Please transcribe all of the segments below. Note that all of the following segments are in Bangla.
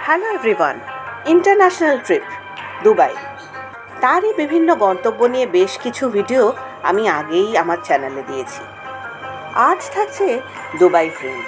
Hello everyone, international trip Dubai, তারই বিভিন্ন গন্তব্য নিয়ে বেশ কিছু ভিডিও আমি আগেই আমার চ্যানেলে দিয়েছি। আজ থাকছে দুবাই ফ্রেম।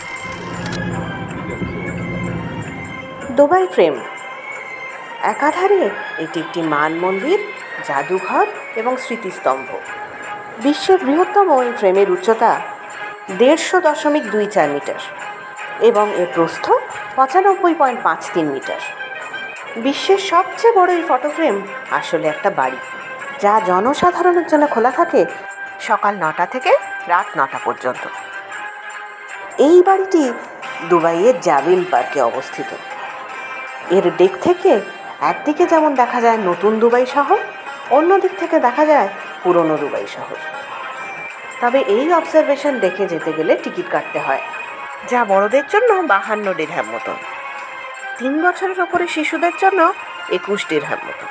দুবাই ফ্রেম একাধারে এটি একটি মান মন্দির, জাদুঘর এবং স্মৃতিস্তম্ভ। বিশ্বের বৃহত্তম এই ফ্রেমের উচ্চতা 150.24 মিটার এবং এর প্রস্থ 95.53 মিটার। বিশ্বের সবচেয়ে বড় এই ফটো ফ্রেম আসলে একটা বাড়ি, যা জনসাধারণের জন্য খোলা থাকে সকাল 9টা থেকে রাত 9টা পর্যন্ত। এই বাড়িটি দুবাইয়ের জাবিল পার্কে অবস্থিত। এর দিক থেকে একদিকে যেমন দেখা যায় নতুন দুবাই শহর, অন্য দিক থেকে দেখা যায় পুরনো দুবাই শহর। তবে এই অবজারভেশন দেখে যেতে গেলে টিকিট কাটতে হয়, যা বড়দের জন্য 52 দিরহাম মতন, 3 বছরের ওপরে শিশুদের জন্য 21 দিরহাম মতন।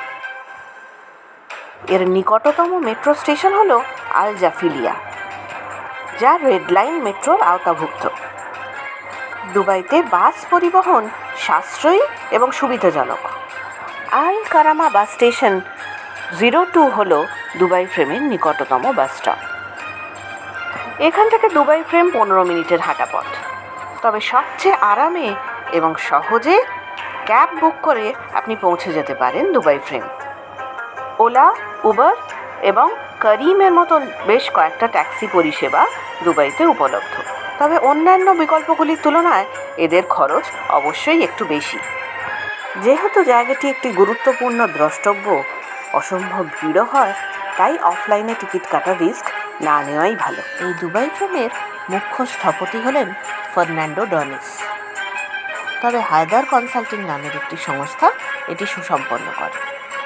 এর নিকটতম মেট্রো স্টেশন হলো আল জাফিলিয়া, যা রেড লাইন মেট্রোর আওতাভুক্ত। দুবাইতে বাস পরিবহন সাশ্রয়ী এবং সুবিধাজনক। আল কারামা বাস স্টেশন 02 হলো দুবাই ফ্রেমের নিকটতম বাস স্টপ। এখান থেকে দুবাই ফ্রেম 15 মিনিটের হাঁটা পথ। তবে সবচেয়ে আরামে এবং সহজে ক্যাব বুক করে আপনি পৌঁছে যেতে পারেন দুবাই ফ্রেম। ওলা, উবার এবং করিমের মতন বেশ কয়েকটা ট্যাক্সি পরিষেবা দুবাইতে উপলব্ধ। তবে অন্যান্য বিকল্পগুলির তুলনায় এদের খরচ অবশ্যই একটু বেশি। যেহেতু জায়গাটি একটি গুরুত্বপূর্ণ দ্রষ্টব্য, অসম্ভব ভিড়ও হয়, তাই অফলাইনে টিকিট কাটার রিস্ক না নেওয়াই ভালো। এই দুবাই ফ্রেমের মুখ্য স্থপতি হলেন ফার্নান্ডো ডনিস। তবে হায়দার কনসাল্টিং নামের একটি সংস্থা এটি সুসম্পন্ন করে।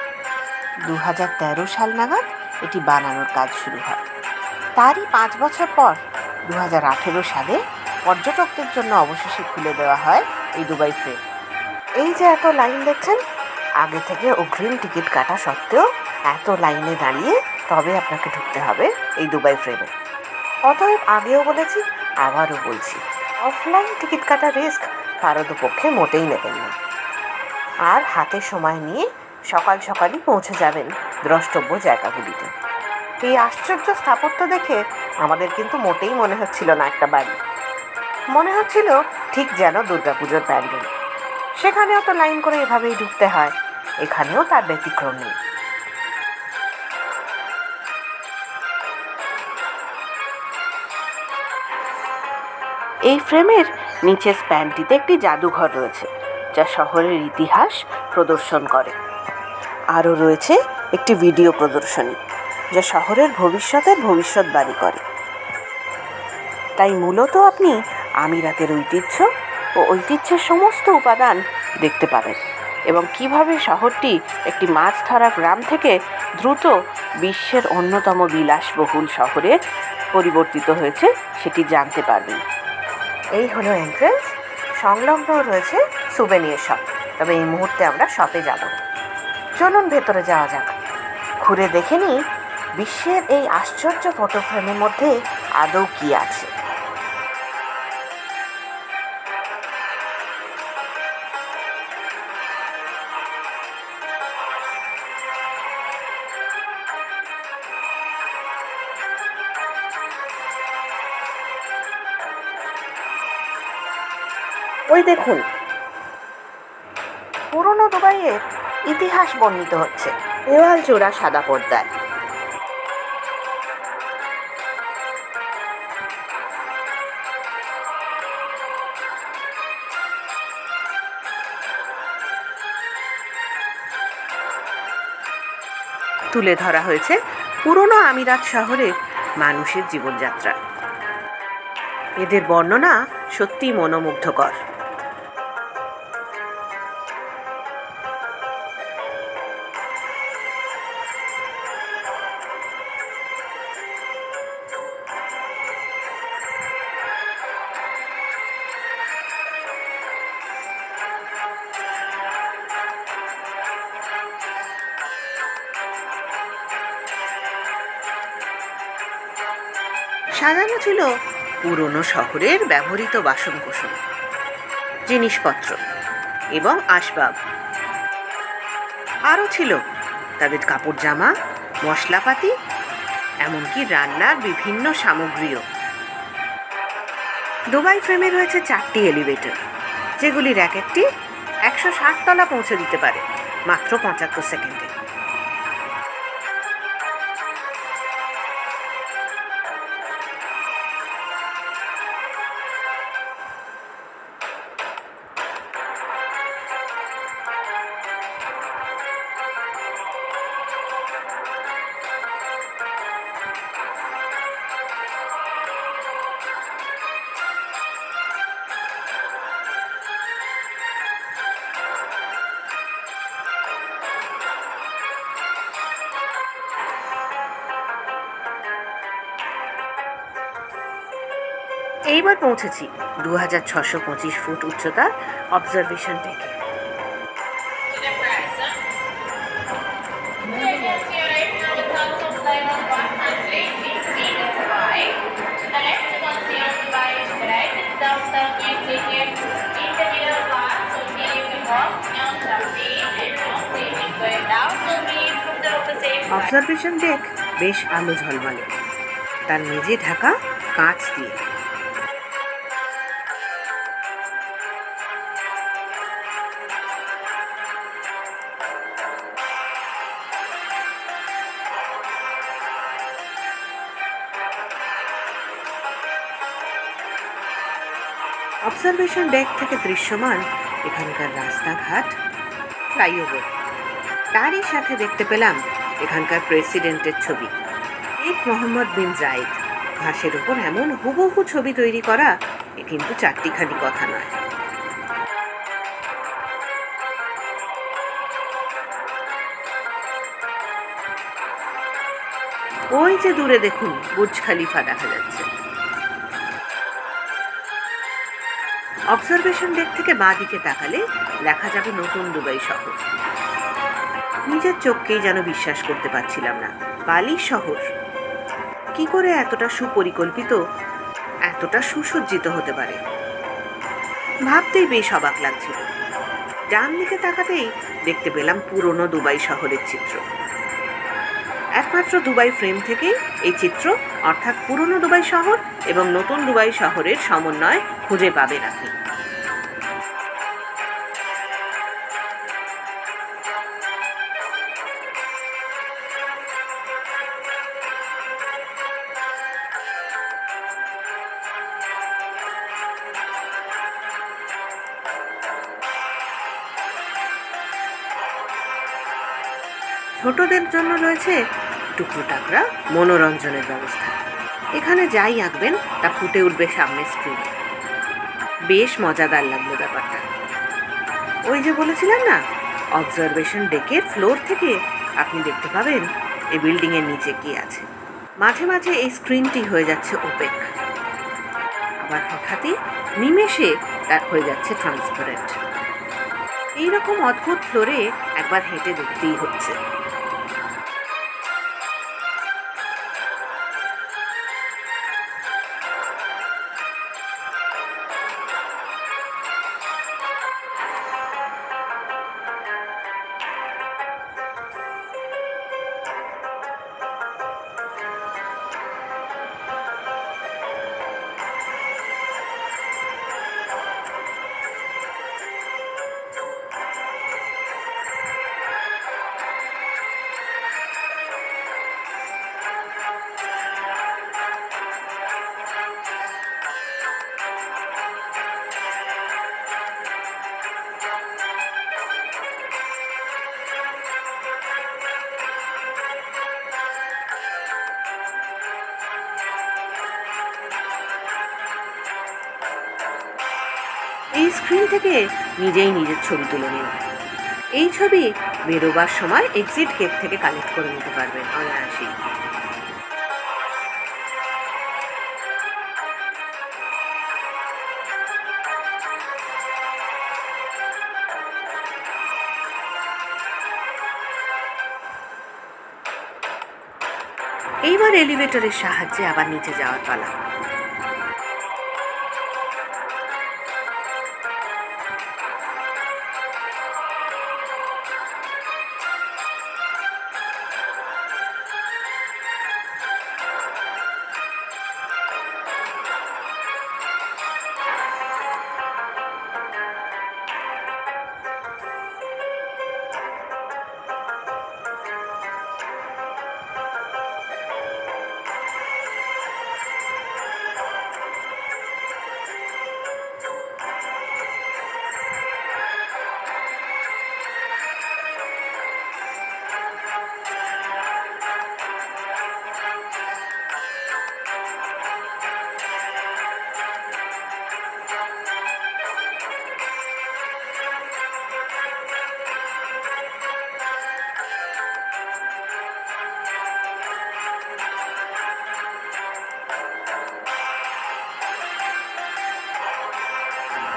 2013 সাল নাগাদ এটি বানানোর কাজ শুরু হয়। তারই 5 বছর পর 2018 সালে পর্যটকদের জন্য অবশেষে খুলে দেওয়া হয় এই দুবাই ফ্রেম। এই যে এত লাইন দেখছেন, আগে থেকে অগ্রিম টিকিট কাটা সত্ত্বেও এত লাইনে দাঁড়িয়ে তবে আপনাকে ঢুকতে হবে এই দুবাই ফ্রেমে। অতএব আগেও বলেছি, আবারও বলছি, অফলাইন টিকিট কাটার রিস্ক পারতপক্ষে মোটেই নেবেন না। আর হাতে সময় নিয়ে সকাল সকালই পৌঁছে যাবেন দ্রষ্টব্য জায়গাগুলিতে। এই আশ্চর্য স্থাপত্য দেখে আমাদের কিন্তু মোটেই মনে হচ্ছিল না একটা বাড়ি, মনে হচ্ছিল ঠিক যেন দুর্গাপুজোর প্যান্ডেল। সেখানেও তো লাইন করে এভাবেই ঢুকতে হয়, এখানেও তার ব্যতিক্রম নেই। এই ফ্রেমের নিচের স্প্যানটিতে একটি জাদুঘর রয়েছে, যা শহরের ইতিহাস প্রদর্শন করে। আরও রয়েছে একটি ভিডিও প্রদর্শনী, যা শহরের ভবিষ্যতের ভবিষ্যৎবাণী করে। তাই মূলত আপনি আমিরাতের ঐতিহ্য ও ঐতিহ্যের সমস্ত উপাদান দেখতে পাবেন এবং কিভাবে শহরটি একটি মাছ ধরা গ্রাম থেকে দ্রুত বিশ্বের অন্যতম বিলাসবহুল শহরে পরিবর্তিত হয়েছে সেটি জানতে পারবেন। এই হলো এন্ট্রেন্স। সংলগ্ন রয়েছে সুভেনিয়ার শপ। তবে এই মুহূর্তে আমরা শপে যাব। চলুন ভেতরে যাওয়া যাক, ঘুরে দেখে নিই বিশ্বের এই আশ্চর্য ফটো ফ্রেমের মধ্যে আদৌ কি আছে। ওই দেখুন, পুরনো দুবাইয়ের ইতিহাস বর্ণিত হচ্ছে দেওয়াল জোড়া সাদা পর্দায়। তুলে ধরা হয়েছে পুরনো আমিরাত শহরের মানুষের জীবনযাত্রা। এদের বর্ণনা সত্যি মনোমুগ্ধকর। সাজানো ছিল পুরনো শহরের ব্যবহৃত বাসনকোসন, জিনিসপত্র, এবং আসবাব। আরও ছিল তাদের কাপড় জামা, মশলাপাতি, এমনকি রান্নার বিভিন্ন সামগ্রীও। দুবাই ফ্রেমে রয়েছে 4টি এলিভেটর, যেগুলির এক একটি 160 তলা পৌঁছে দিতে পারে মাত্র 75 সেকেন্ডে। এইবার পৌঁছেছি 2625 ফুট উচ্চতার অবজারভেশন ডেকে। অবজারভেশন ডেক বেশ আলো ঝলমলে, তার মেঝে ঢাকা কাঁচ দিয়ে। অবজারভেশন ডেক থেকে দৃশ্যমান এখানকার রাস্তাঘাট, ফ্লাইওভার। তারই সাথে দেখতে পেলাম এখানকার প্রেসিডেন্টের ছবি, শেখ মোহাম্মদ বিন জায়েদ। ঘাসের উপর এমন হুবহু ছবি তৈরি করা এ কিন্তু চারটিখানি কথা নয়। ওই যে দূরে দেখুন বুর্জ খালিফা দেখা যাচ্ছে। অবজারভেশন ডেক থেকে বাঁ দিকে তাকালে দেখা যাবে নতুন দুবাই শহর। নিজের চোখকেই যেন বিশ্বাস করতে পারছিলাম না। বালি শহর কি করে এতটা সুপরিকল্পিত, এতটা সুসজ্জিত হতে পারে, ভাবতেই বেশ অবাক লাগছিল। ডান দিকে তাকাতেই দেখতে পেলাম পুরনো দুবাই শহরের চিত্র। একমাত্র দুবাই ফ্রেম থেকেই এই চিত্র, অর্থাৎ পুরনো দুবাই শহর এবং নতুন দুবাই শহরের সমন্বয় খুঁজে পাবেন আপনি। ছোটদের জন্য রয়েছে টুকরো টাকরা মনোরঞ্জনের ব্যবস্থা। এখানে যাই আঁকবেন তা ফুটে উঠবে সামনে স্ক্রিনে। বেশ মজাদার লাগলো ব্যাপারটা। ওই যে বলেছিলাম না, অবজারভেশন ডেকের ফ্লোর থেকে আপনি দেখতে পাবেন এই বিল্ডিংয়ের নিচে কি আছে। মাঝে মাঝে এই স্ক্রিনটি হয়ে যাচ্ছে ওপেক, আবার হঠাৎই নিমেষে তা হয়ে যাচ্ছে ট্রান্সপারেন্ট। এইরকম অদ্ভুত ফ্লোরে একবার হেঁটে দেখতেই হচ্ছে। এই স্ক্রিন থেকে নিজেই নিজের ছবি তুলে নিন। এই ছবি বেরোবার সময় এক্সিট গেট থেকে কালেক্ট করে নিতে পারবেন অনায়াসেই। এইবার এলিভেটরের সাহায্যে আবার নিচে যাওয়ার পালা।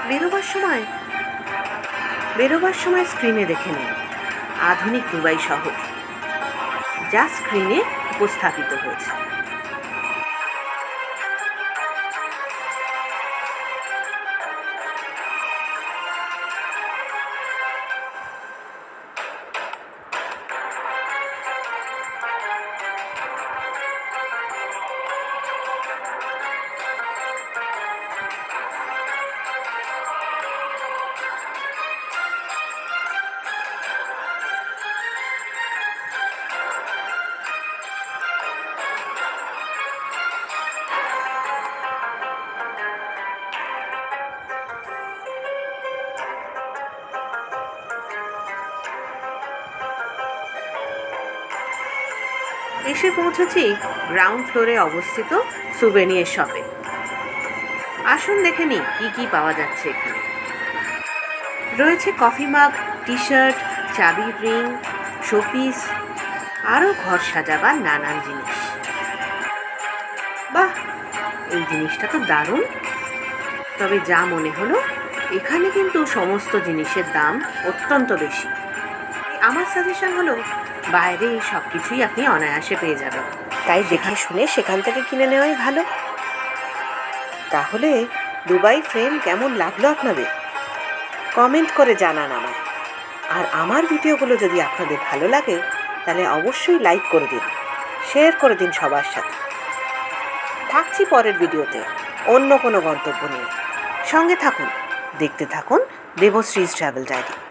বেরোবার সময় স্ক্রিনে দেখে নিন আধুনিক দুবাই শহর, যা স্ক্রিনে উপস্থাপিত হয়েছে। এসে পৌঁছেছি গ্রাউন্ড ফ্লোরে অবস্থিত সুভেনিয়ার শপে। আসুন দেখে নিই কী কী পাওয়া যাচ্ছে এখানে। রয়েছে কফি মাগ, টি শার্ট, চাবির রিং, শোপিস, আরও ঘর সাজাবার নানান জিনিস। বাহ, এই জিনিসটা তো দারুণ। তবে যা মনে হলো, এখানে কিন্তু সমস্ত জিনিসের দাম অত্যন্ত বেশি। আমার সাজেশন হলো বাইরে এই সব কিছুই আপনি অনায়াসে পেয়ে যাবেন, তাই দেখে শুনে সেখান থেকে কিনে নেওয়াই ভালো। তাহলে দুবাই ফ্রেম কেমন লাগলো আপনাদের? কমেন্ট করে জানান আমায়। আর আমার ভিডিওগুলো যদি আপনাদের ভালো লাগে তাহলে অবশ্যই লাইক করে দিন, শেয়ার করে দিন সবার সাথে। থাকছি পরের ভিডিওতে অন্য কোনো গন্তব্য নিয়ে। সঙ্গে থাকুন, দেখতে থাকুন দেবশ্রীজ ট্রাভেল ডায়েরি।